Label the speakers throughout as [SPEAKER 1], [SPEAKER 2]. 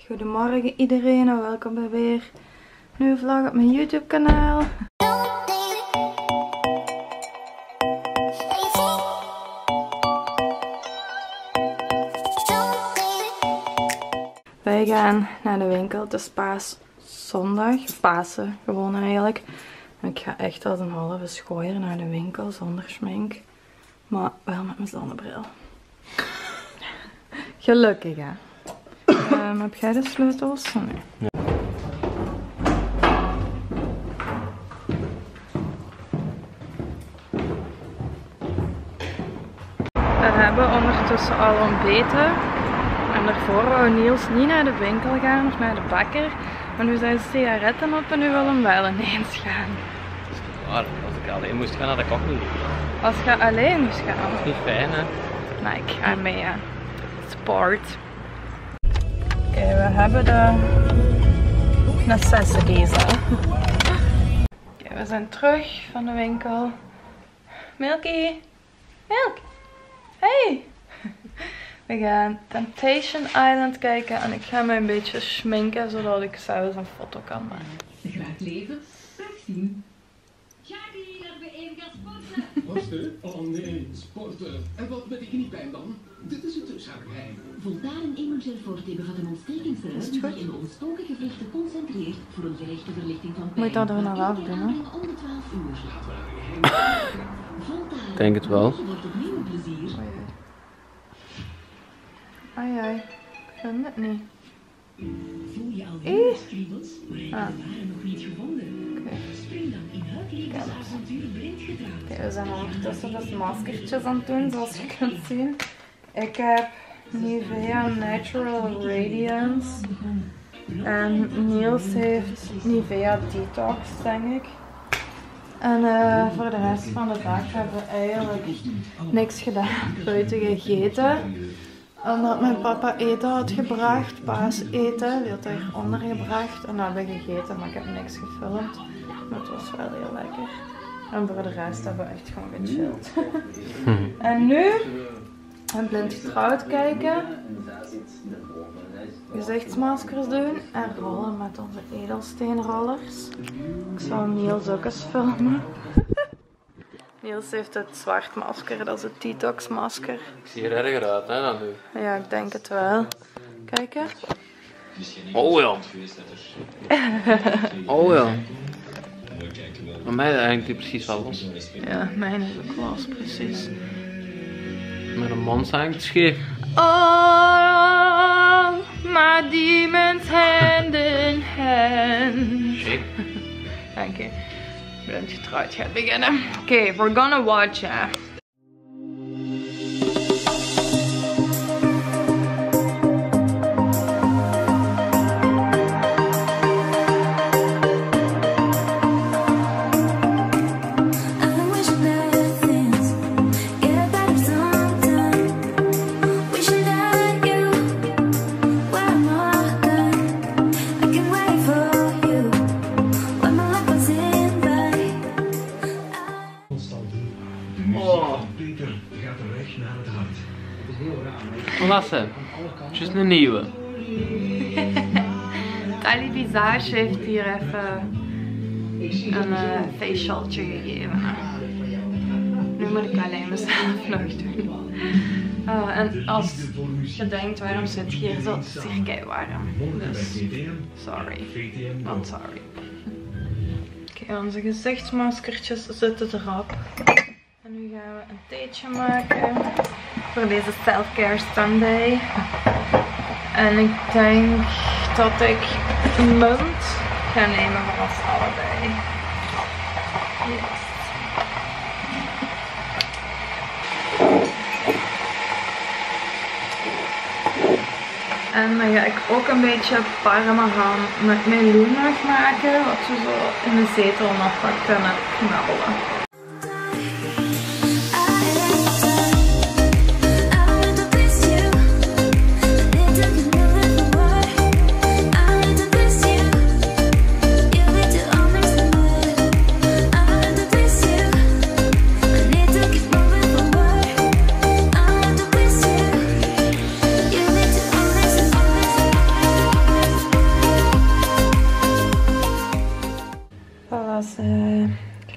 [SPEAKER 1] Goedemorgen iedereen en welkom bij weer een nieuwe vlog op mijn YouTube kanaal. Wij gaan naar de winkel, het is Paaszondag, of Pasen gewoon eigenlijk. Ik ga echt als een halve schooier naar de winkel zonder schmink, maar wel met mijn zonnebril. Gelukkig hè. Heb jij de sleutels? Nee. Ja. We hebben ondertussen al ontbeten. En daarvoor wou Niels niet naar de winkel gaan of naar de bakker. Maar nu zijn sigaretten op en nu wil hem wel ineens gaan.
[SPEAKER 2] Dat is niet waar. Als ik alleen moest gaan, had ik ook niet.
[SPEAKER 1] Als je alleen moest gaan?
[SPEAKER 2] Dat is niet fijn hè.
[SPEAKER 1] Nee, ik ga mee ja. Sport. Oké, we hebben de necessities. Oké, we zijn terug van de winkel. Milky! Milk! Hey! We gaan Temptation Island kijken en ik ga me een beetje schminken zodat ik zelfs een foto kan maken.
[SPEAKER 3] Graag leven, graag zien.
[SPEAKER 4] Jackie, laten we even gaan sporten.
[SPEAKER 5] Wat hè? Oh nee, sporten. En wat met die kniepijn dan? Dit is het zaakgeheim.
[SPEAKER 3] Voltaren Immunogelforte bevat een ontstekingsruim die in de ontstoken gewrichten concentreert voor een gerichte verlichting van pijn.
[SPEAKER 1] Moet dat er nog af doen, hè?
[SPEAKER 3] Om de 12 uur. Voltaren.
[SPEAKER 2] Denk het wel.
[SPEAKER 3] Wordt opnieuw een plezier.
[SPEAKER 1] Ai ai, ik vind het niet.
[SPEAKER 3] Voel je al die kriebels, maar je
[SPEAKER 1] Ah.
[SPEAKER 3] waren nog niet gevonden.
[SPEAKER 1] Okay.
[SPEAKER 3] Spring dan in het levensavontuur blind gedragen.
[SPEAKER 1] Oké, we zijn ondertussen dus maskertjes aan het doen, zoals je kunt zien. Ik heb Nivea Natural Radiance. En Niels heeft Nivea Detox, denk ik. En voor de rest van de dag hebben we eigenlijk niks gedaan buiten gegeten. Omdat mijn papa eten had gebracht, paaseten, die had hij hieronder gebracht. En dat hebben we gegeten, maar ik heb niks gefilmd. Maar het was wel heel lekker. En voor de rest hebben we echt gewoon gechilled. En nu een blind getrouwd kijken. Gezichtsmaskers doen en rollen met onze edelsteenrollers. Ik zal Niels ook eens filmen. Niels heeft het zwart masker, dat is het detox masker.
[SPEAKER 2] Ik zie er erger uit hè dan nu.
[SPEAKER 1] Ja, ik denk het wel. Kijk hè.
[SPEAKER 2] Oh ja. Oh ja. Maar mij hangt die precies wel los.
[SPEAKER 1] Ja, mijn is ook los, precies.
[SPEAKER 2] Met een mond hangt scheef.
[SPEAKER 1] Oh, my demons hand in hand.
[SPEAKER 2] Shit.
[SPEAKER 1] Dank je. Blind getrouwd gaat beginnen. Oké, we're gonna watch it.
[SPEAKER 2] Lasse, just een nieuwe.
[SPEAKER 1] Tali Visage heeft hier even een facialtje gegeven. Nu moet ik alleen mezelf nog doen. En als je denkt waarom zit je hier zo, het is hier keiwarm. Dus sorry, not sorry. Oké, onze gezichtsmaskertjes zitten erop. En nu gaan we een theetje maken voor deze self-care Sunday. En ik denk dat ik munt ga nemen voor ons allebei. Yes. En dan ga ik ook een beetje parmesan met meloen nog maken, wat we zo in de zetel nog wat kunnen knabbelen.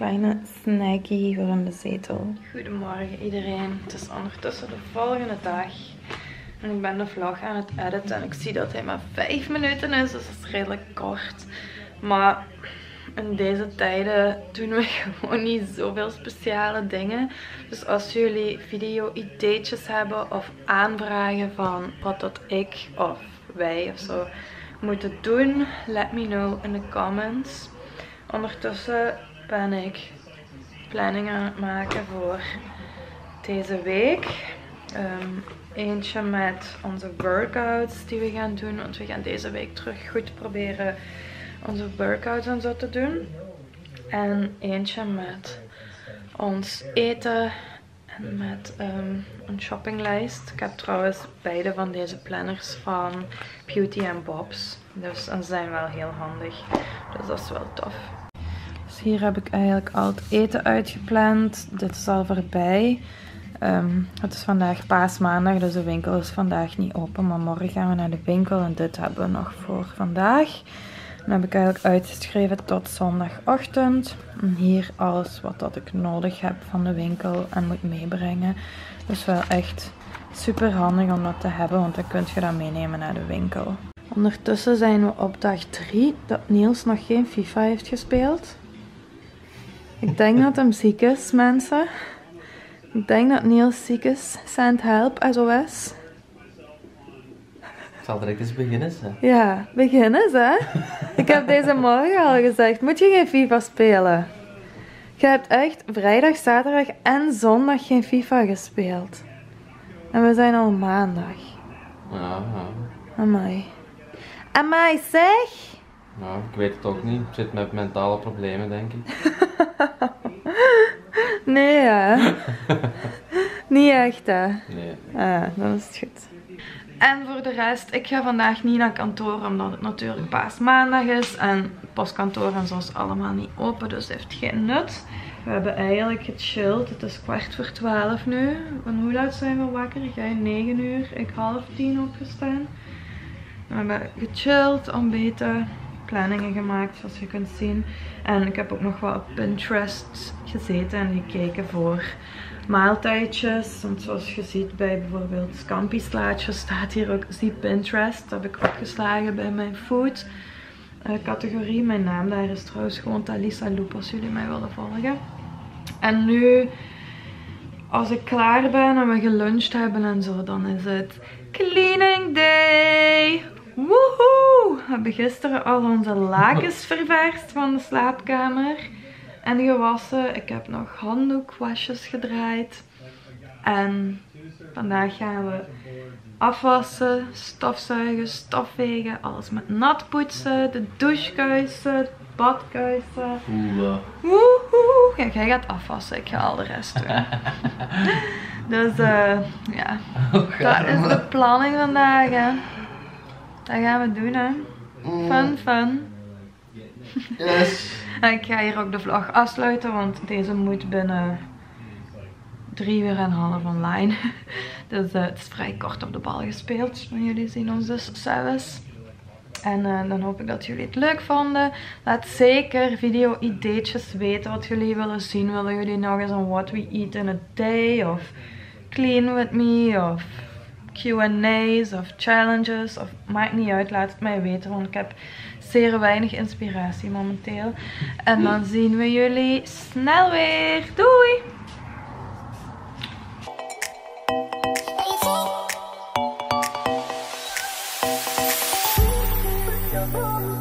[SPEAKER 1] kleine snackie voor in de zetel. Goedemorgen iedereen. Het is ondertussen de volgende dag. En ik ben de vlog aan het editen. En ik zie dat hij maar 5 minuten is. Dus dat is redelijk kort. Maar in deze tijden doen we gewoon niet zoveel speciale dingen. Dus als jullie video-ideetjes hebben of aanvragen van wat dat ik of wij of zo moeten doen, let me know in de comments. Ondertussen ben ik planningen aan het maken voor deze week. Eentje met onze workouts die we gaan doen. Want we gaan deze week terug goed proberen onze workouts en zo te doen. En eentje met ons eten en met een shoppinglijst. Ik heb trouwens beide van deze planners van Beauty & Bob's. Dus ze zijn wel heel handig. Dus dat is wel tof. Dus hier heb ik eigenlijk al het eten uitgepland. Dit is al voorbij. Het is vandaag paasmaandag, dus de winkel is vandaag niet open. Maar morgen gaan we naar de winkel en dit hebben we nog voor vandaag. Dan heb ik eigenlijk uitgeschreven tot zondagochtend. En hier alles wat dat ik nodig heb van de winkel en moet meebrengen. Dus wel echt super handig om dat te hebben, want dan kun je dat meenemen naar de winkel. Ondertussen zijn we op dag 3 dat Niels nog geen FIFA heeft gespeeld. Ik denk dat hem ziek is, mensen. Ik denk dat Niels ziek is. Send help, SOS.
[SPEAKER 2] Ik zal direct eens beginnen, hè?
[SPEAKER 1] Ja, begin eens, hè. Ik heb deze morgen al gezegd, moet je geen FIFA spelen? Je hebt echt vrijdag, zaterdag en zondag geen FIFA gespeeld. En we zijn al maandag.
[SPEAKER 2] Ja.
[SPEAKER 1] Amai. Amai, zeg!
[SPEAKER 2] Nou, ik weet het ook niet. Ik zit met mentale problemen, denk ik.
[SPEAKER 1] Nee, hè? Niet echt, hè?
[SPEAKER 2] Nee.
[SPEAKER 1] Ah, dan is het goed. En voor de rest, ik ga vandaag niet naar kantoor, omdat het natuurlijk paasmaandag is. En postkantoor en zo is allemaal niet open, dus het heeft geen nut. We hebben eigenlijk gechilled. Het is 11:15 nu. Van hoe laat zijn we wakker? Jij 9 uur, ik 9:30 opgestaan. We hebben gechilled, ontbeten, planningen gemaakt zoals je kunt zien. En ik heb ook nog wat op Pinterest gezeten en gekeken voor maaltijdjes. Want zoals je ziet bij bijvoorbeeld scampi slaatjes staat hier ook zie Pinterest. Dat heb ik opgeslagen bij mijn food categorie. Mijn naam daar is trouwens gewoon Talisa Loop als jullie mij willen volgen. En nu, als ik klaar ben en we geluncht hebben en zo, dan is het cleaning day. Woehoe! We hebben gisteren al onze lakens ververst van de slaapkamer en gewassen. Ik heb nog handdoekwasjes gedraaid. En vandaag gaan we afwassen, stofzuigen, stofvegen, alles met nat poetsen, de douchekuisen, het badkuisen. Woehoe! Kijk, hij gaat afwassen, ik ga al de rest doen. Dus ja, dat is de planning vandaag, hè. Dat gaan we doen, hè. Fun.
[SPEAKER 2] Yes.
[SPEAKER 1] En ik ga hier ook de vlog afsluiten, want deze moet binnen 3 uur en een half online. Dus het is vrij kort op de bal gespeeld. Maar jullie zien ons dus zelfs. En dan hoop ik dat jullie het leuk vonden. Laat zeker video-ideetjes weten wat jullie willen zien. Willen jullie nog eens een What We Eat in a Day? Of Clean With Me? Of Q&A's? Of challenges? Of maakt niet uit, laat het mij weten. Want ik heb zeer weinig inspiratie momenteel. En dan zien we jullie snel weer. Doei!
[SPEAKER 6] Oh,